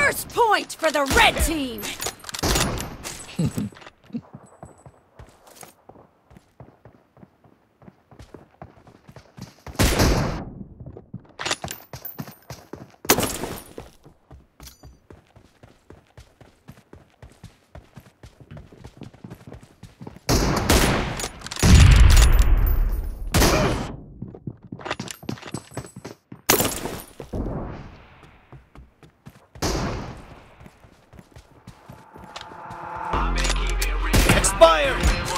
First point for the red team! Expired!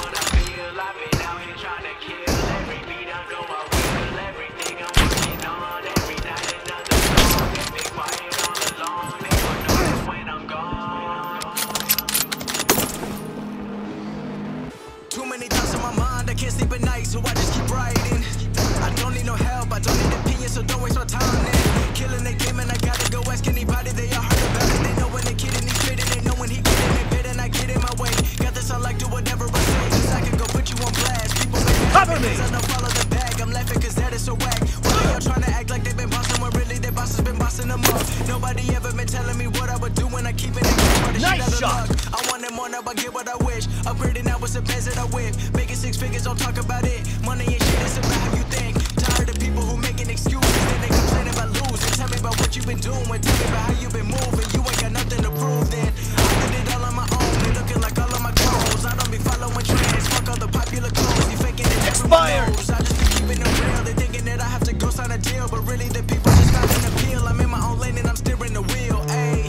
Too many thoughts in my mind, I can't sleep at night, so I just keep writing. I don't need no help, I don't need opinions, so don't waste my time then. Killing the game and I gotta go ask anybody, they all heard about it. They know when they kidding, he's trading, they know when he getting it bit and I get in my way. Got this, I like do whatever I say, cause I can go put you on blast. People make me Cover me! I don't follow the bag, I'm laughing cause that is so whack. Why y'all trying to act like they've been bossing when really their boss has been bossing them up? Nobody ever been telling me what I would do when I keep it in the Nice shit shot! out of luck. I want it more now, I get what I wish. Upgrading now with the pants that I whip. Making 6 figures, don't talk about it. Money ain't shit, it's about how you think. Tired of people who making excuses, then they complain about losing. Tell me about what you've been doing, tell me about how you been moving. You ain't got nothing to prove then. I did it all on my own, they looking like all of my clothes. I don't be following trends, fuck all the popular clothes. You faking it, Expired! I just be keeping it real. They thinking that I have to go sign a deal, but really the people just not an appeal. I'm in my own lane and I'm steering the wheel, ayy.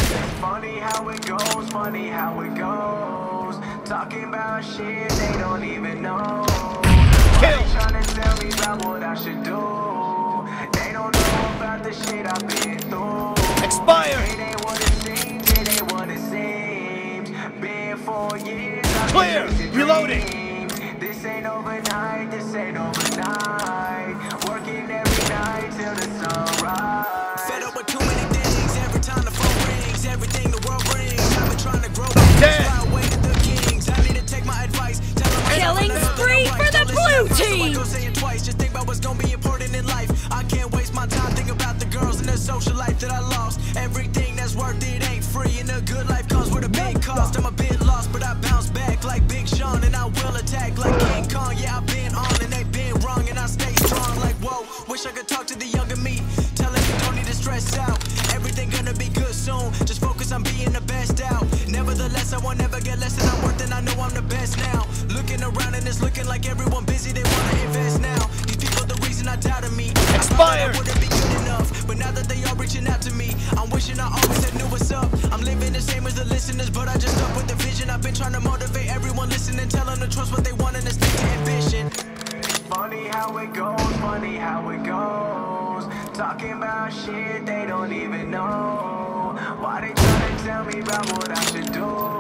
Funny how it goes, funny how it goes. Talking about shit they don't even know. Kill! They trying to tell me about what I should do. They don't know about the shit I've been through. Expired! It ain't what it seems, it ain't what it seems. Been 4 years, I've Clear! been chasing Reloading! dreams. This ain't overnight, this ain't overnight. Working every night till the sunrise. Fed up with too many things, every time the phone rings, everything the world brings. I've been trying to grow Dead. fly away to the kings. I need to take my advice. Tell them Killing spree for the blue team! Don't say it twice, just think about what's gonna be important in life. I can't waste my time thinking about the girls and the social life that I lost. Everything that's worth it ain't free, and a good life comes with a big cost. I'm a bit lost, but I bounce back like Big Sean, and I will attack like King Kong. Yeah, I've been on and they've been wrong, and I stay strong like whoa. Wish I could talk to the younger me, telling me don't need to stress out. Everything gonna be good soon, just focus on being the best out. Nevertheless, I won't ever get less than I'm worth, and I know I'm the best now. Looking around and it's looking like everyone busy, they wanna invest now. These people the reason I doubted me. Expired! I wouldn't be good enough, but now that they all reaching out to me, I'm wishing I always had knew what's up. I'm living the same as the listeners, but I just stuck with the vision. I've been trying to motivate everyone listening, tell them to trust what they want and to stick to ambition. Funny how it goes, funny how it goes. Talking about shit they don't even know. Why they tryna tell me about what I should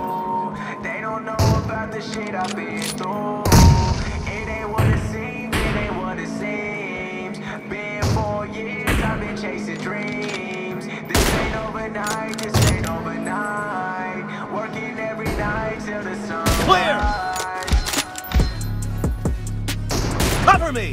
do? They don't know about the shit I've been through. It ain't what it seems, it ain't what it seems. Been 4 years, I've been chasing dreams. This ain't overnight, this ain't overnight. Working every night till the sun. Clear! Cover me!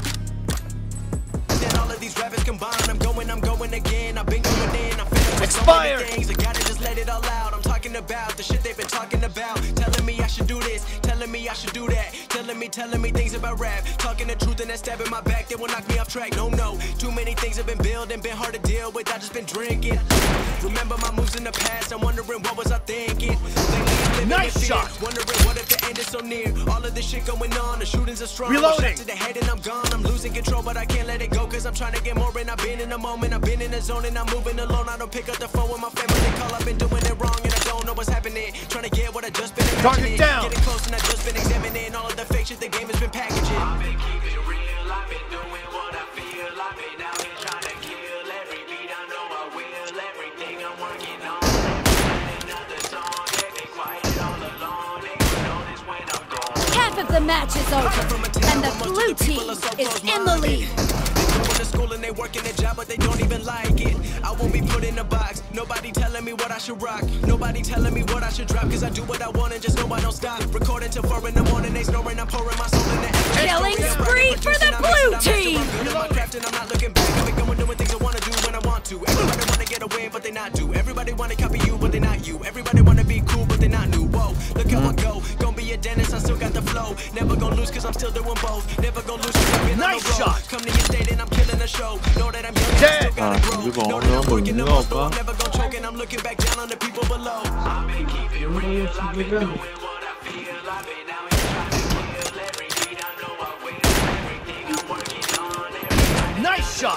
Then all of these rappers combined, I'm going again. I've been going in, I'm feeling Expired! so many things. I gotta just let it all out. I'm talking about the shit they've been talking about. Telling me I should do this, telling me I should do that. Telling me things about rap. Talking the truth and then stabbing my back, they will knock me off track. No, too many things have been building, been hard to deal with. I just been drinking. Remember my moves in the past, I'm wondering what was I thinking. Nice shot! Wondering what if the end is so near. All of this shit going on, the shootings are strong. Reloading! Shots to the head and I'm gone. I'm losing control, but I can't let it go, cause I'm trying to get more and I've been in the moment. I've been in the zone and I'm moving alone. I don't pick up the phone when my family call. I've been doing it wrong and I don't know what's happening. Trying to get what I just been imagining. Target down! Getting close and I just been examining all of the fake shit the game has been packaging. I've been keeping real, I've been doing what I feel. I've been out here trying to kill every beat. I know I will, everything I'm working on. Another song, they be quiet all alone. They gon' notice when I'm gone. Half of the match is over, and the blue team is in the lead. going to school and they working a job, but they don't even like it. I won't be put in a box. Nobody telling me what I should rock. Nobody telling me what I should drop. Cause I do what I want and just know I don't stop. Recording till 4 in the morning, they snoring. I'm pouring my soul in the Killing spree for the blue team! I'm not looking back. I've been going doing things I wanna do when I want to. Everybody wanna get away, but they not do. Everybody wanna copy you, but they not you. Everybody wanna be cool, but they not new. Whoa, look how I go. Gonna be a dentist, I still got the flow. Never gonna lose cause I'm still doing both. Never gonna lose cause I've been on the road. Nice shot. Come to your state and I'm killing the show. Know that I'm young, I still gotta grow. Know that I'm working the most, but I'm never gonna choke. And I'm looking back down on the people below. I've been keeping real, I've been doing what I feel. I've been out here trying to kill every beat. I know I will. Everything I'm working on, every Nice shot.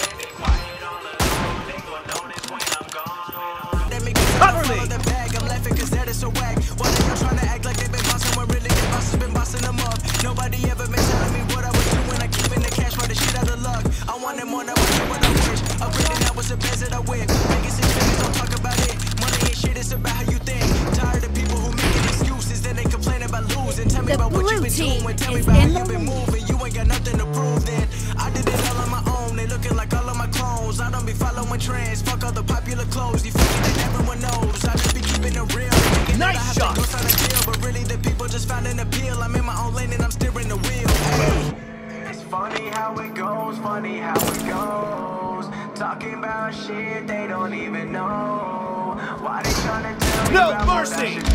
Cover me. I'm laughing cause that is so whack. Why they all trying to act like they've been bossing when really the boss has been bossing them up. Nobody ever been telling me what I would do when I keep in the cash for the shit out of luck. I wanted more than what I wish. Upgrading that was the best that I whip. Making 6 figures, don't talk about it. Money ain't shit, it's about how you think. Tired of people who making excuses, then they complain about losing. Tell me about what you've been doing. Tell me about how you've been moving. You ain't got nothing to prove then. I did it all on my own. They looking like all of my clones. I don't be following trends. Fuck all the popular clothes. You feel that everyone knows. I just be keeping it real. Nice shot. But really the people just found an appeal. I'm in my own lane and I'm steering the wheel. Hey. It's funny how it goes, funny how it goes. Talking about shit they don't even know. Why they trying to tell me No about mercy. what I should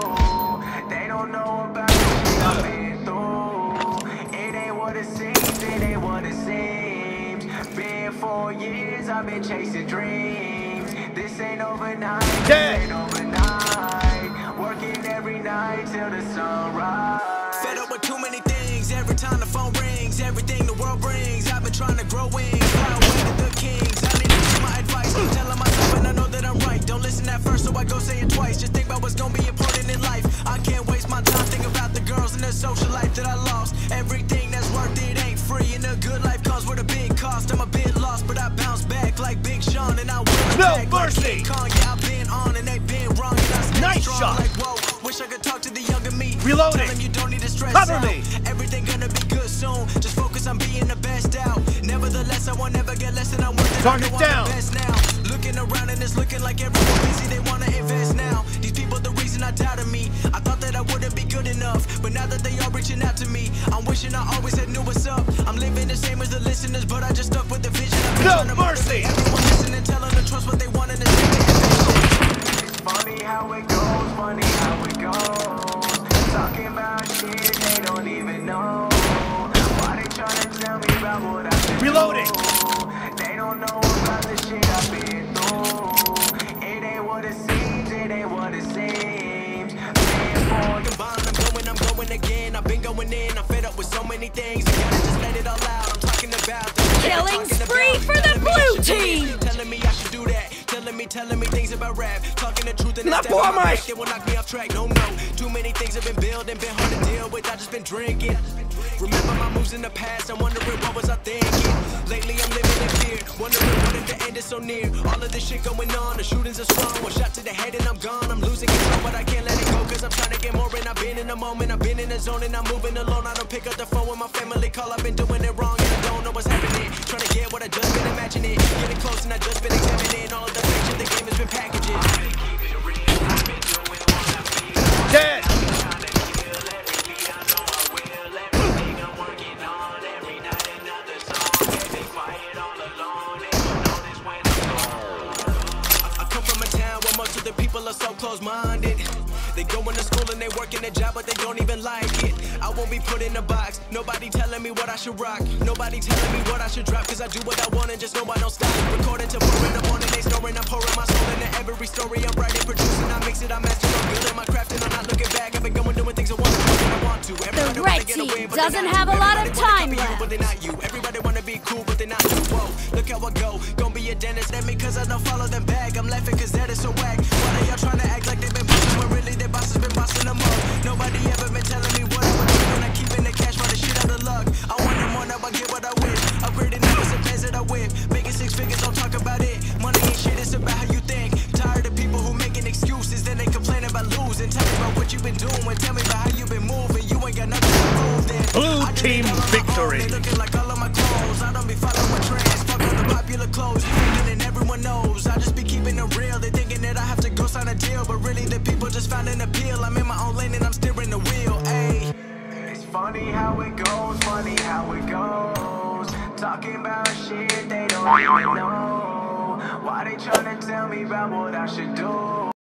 do? They don't know about the shit I've been through. It ain't what it seems, it ain't what it seems. Been 4 years, I've been chasing dreams. This ain't overnight, this ain't overnight. Working every night till the sunrise. Fed up with too many things, every time the phone rings. Everything the world brings, I've been trying to grow wings. Fly away to the kings, I need to see my advice. I'm telling myself and I know that I'm right. Don't listen at first, so I go say it twice. Just think about what's gonna be important in life. I can't waste my time thinking about the girls and the social life that I lost. Everything that's worth it ain't free, and a good life comes with a big cost. I'm a bit lost, but I bounce back like Big Sean, and I will No attack mercy. like Kong. Yeah, I've been on and they've been wrong, and I stay Nice strong. shot. Like whoa, wish I could talk to the younger me. Reloading. Tell him you don't need to stress Cover out. me. Everything gonna be good soon. Just focus on being the best out. Nevertheless, I won't ever get less than I'm worth. Target down. The best now. Looking around and it's looking like everyone busy. They wanna invest now. These people the reason I doubted me. I thought that I wouldn't be good enough, but now that they all reaching out to me, I'm wishing I always had knew what's up. I'm living the same as the listeners, but I just stuck with the vision. No mercy. Everyone listening, tell them to trust what they want and it's funny how it goes, funny how it goes. Talking about shit they don't even know. Why they trying to tell me about what I should Reloading. do? They don't know about the shit I've been through. It ain't what it seems, it ain't what it seems. I'm going again. I've been going in. I'm fed up with so many things. I gotta just let it all out. I'm talking about Killing spree for the blue team! Telling me I should do that. Telling me things about rap. Talking the truth and Not for my. it will knock me off track. No, no. Too many things have been building, been hard to deal with. I just been drinking. Remember my moves in the past. I'm wondering what was I thinking. Lately I'm living in fear. Wondering what if the end is so near. All of this shit going on. The shootings are strong. One shot to the head and I'm gone. I'm losing control, but I can't let it go. Cause I'm trying to get more and I've been in the moment. I've been in the zone and I'm moving alone. I don't pick up the phone when my family call. I've been doing it wrong and I don't know what's happening. Trying to get what I just been imagining. Getting close and I just been examining all of the fiction the game has been packaging. Dead. I come from a town where most of the people are so close-minded. They go into school and they work in a job, but they don't even like it. I won't be put in a box. Nobody telling me what I should rock. Nobody telling me what I should drop. Cause I do what I want and just know I don't stop. Recording till 4 in the morning, they snoring. I'm pouring my soul into every story. I'm writing, producing, I mix it, I master. I'm building my craft and I'm not looking back. I've been going doing things I want to do when I want to. The red team doesn't have a lot of time left. But they're not you. Everybody wanna be cool, but they're not you. Whoa, look how I go. Gonna be a dentist at me cause I don't follow them back. I'm laughing cause that is so whack. Why they all trying to act like they've been bossing when really their boss has been bossing them up? Nobody ever been telling me what I would do when I keep in the cash for the shit out of luck. I want more, now I get what I wish. Upgrading now is the pants that I whip. Making 6 figures, don't talk about it. Money ain't shit, it's about how you think. Tired of people who making excuses, then they complain about losing. Tell me about what you've been doing. Tell me about how you've been moving. You ain't got nothing to prove then. Blue team victory. Looking like all of my my clothes. I don't be following trends, fuck all the popular clothes. You thinking and everyone knows, I just be keeping it real. They thinking that I have to go sign a deal, but really the people just found an appeal. I'm in my own lane and I'm steering the wheel, ayy. It's funny how it goes, funny how it goes. Talking about shit they don't even know. Why they tryna tell me about what I should do?